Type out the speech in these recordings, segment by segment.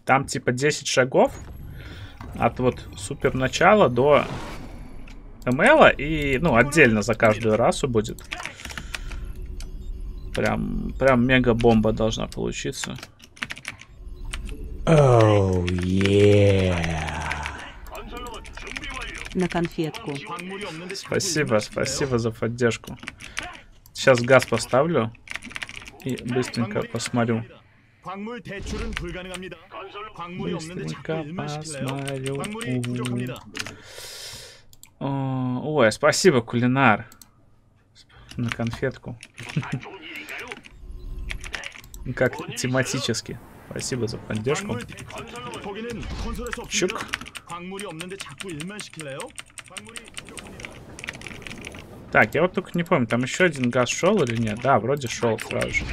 Там типа 10 шагов от вот супер начала до МЛа. И, ну, отдельно за каждую расу будет. Прям мега-бомба должна получиться. Оу, На конфетку. Спасибо за поддержку. Сейчас газ поставлю и быстренько посмотрю. Быстренько посмотрю. Ой, спасибо, кулинар. На конфетку. Как тематически. Спасибо за поддержку. Чук. Так, я вот только не помню, там еще один газ шел или нет? Да, вроде шел сразу же.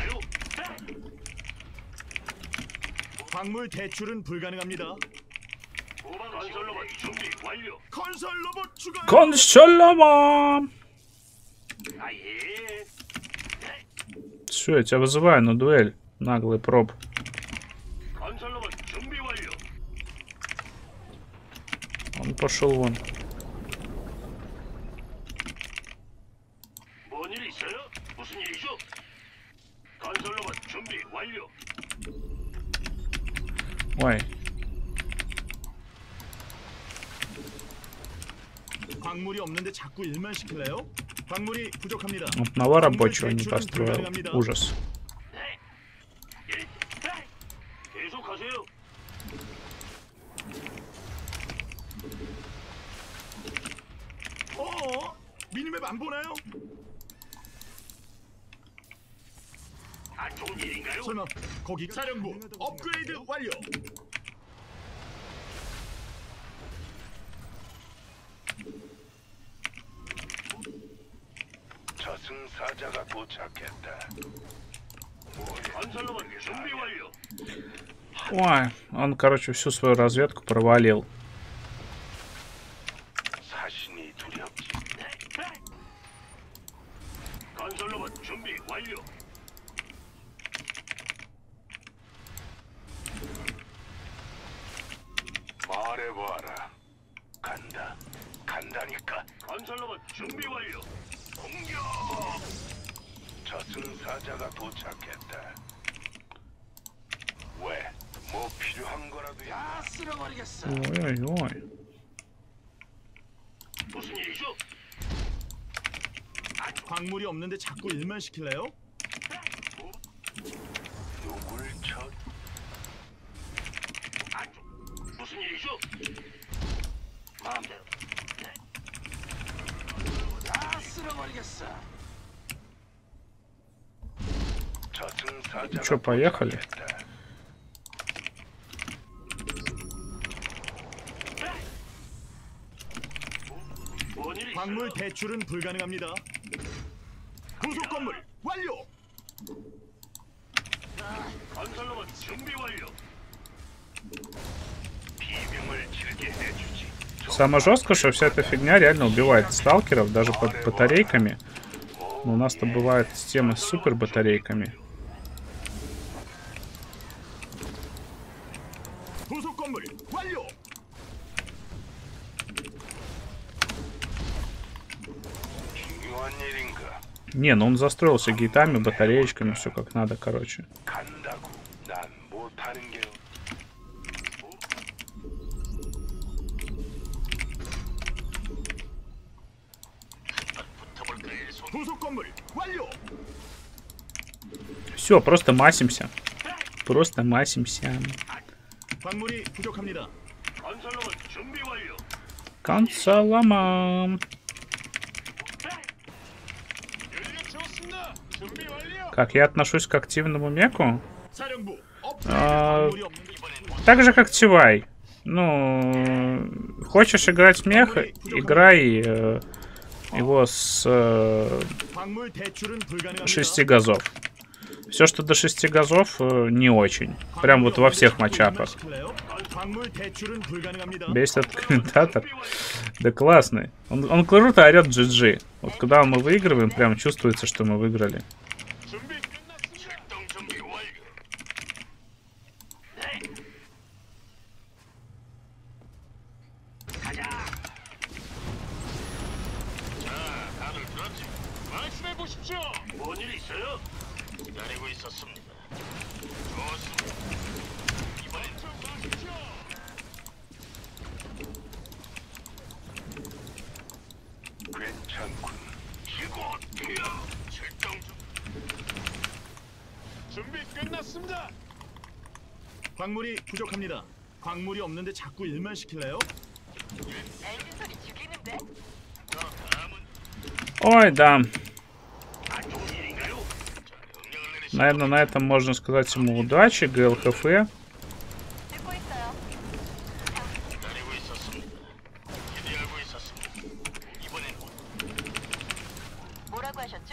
Консолова! Все, я тебя вызываю на дуэль, наглый проб. Он пошел вон. Ой. Одного рабочего не построил. Ужас. 설마 거기 사령부 업그레이드 완료. 저승사자가 도착했다. 건설로봇 준비 완료. Ой, он, короче, всю свою разведку провалил. 사신이 두렵지. 건설로봇 준비 완료. 말해봐라. 간다. 간다니까. 건설로봇 준비 완료. 공격. 저승사자가 도착했다. 왜? 뭐 필요한 거라도 다 쓸어버리겠어. Ой-ой-ой. 무슨 일이죠? 광물이 없는데 자꾸 일만 시킬래요? 누굴 쳐? 무슨 일이죠? 마음대로. 다 쓸어버리겠어. 저승사자가 Че, поехали? 광물 대출은 불가능합니다. 부속 건물 완료. 건설로봇 준비 완료. 비명을 질게 해주지. Самое жесткое, что вся эта фигня реально убивает сталкеров, даже под батарейками. Но у нас-то бывает система с супер батарейками. 부속 건물 완료. 중요한 일인가? Не, ну он застроился гейтами, батареечками, все как надо, короче. 간다고. 난 못하는 게. 부속 건물 완료. Все, просто масимся. Просто масимся. 광물이 부족합니다. 건설로봇 준비 완료. Консолома. Как я отношусь к активному меку? 사령부 Так же, как Тивай. Ну, хочешь играть в мех, играй его с 6 газов. Все, что до 6 газов, не очень. Прям вот во всех матчапах. Бесит этот комментатор. Да классный. Он круто орет GG. Вот когда мы выигрываем, прям чувствуется, что мы выиграли. 광물이 부족합니다. 광물이 없는데 자꾸 일만 시킬래요? 엔진 소리 죽이는데? Ой, да. Наверное, на этом можно сказать ему удачи. ГЛХФ. 듣고 있어요. 뭐라고 하셨죠?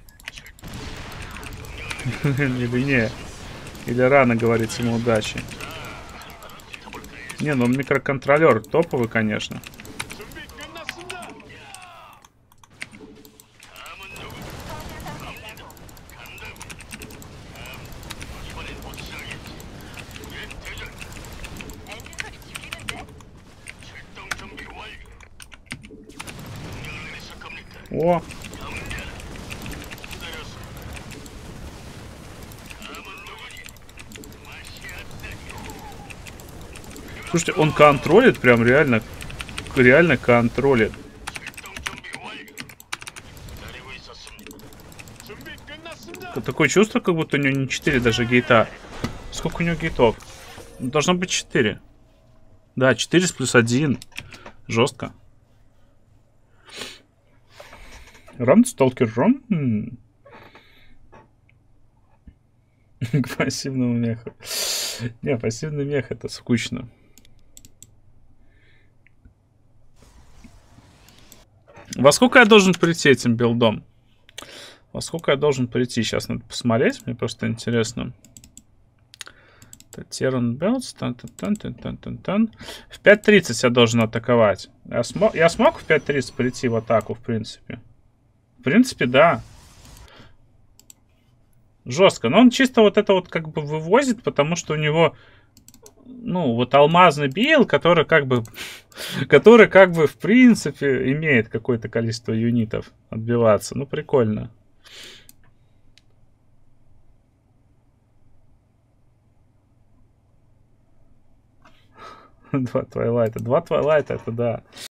Или не. Или рано говорить ему удачи. Не, ну он микроконтролер топовый, конечно. 준비 끝났습니다. 엔진 소리 죽이는데? О! Слушайте, он контролит, прям реально контролит. 준비 끝났습니다. Такое чувство, как будто у него не 4 даже гейта. Сколько у него гейтов? Ну, должно быть 4. Да, 4 плюс 1. Жестко. Ран сталкер ран. К пассивному меху. Не, пассивный мех это скучно. Во сколько я должен прийти этим билдом? Во сколько я должен прийти? Сейчас надо посмотреть, мне просто интересно. Террен Белтс. В 5:30 я должен атаковать. Я смог в 5:30 прийти в атаку, в принципе? В принципе, да. Жестко. Но он чисто вот это вот как бы вывозит, потому что у него, ну, вот алмазный билд, который как бы в принципе имеет какое-то количество юнитов отбиваться. Ну, прикольно. Два Твайлайта, это да.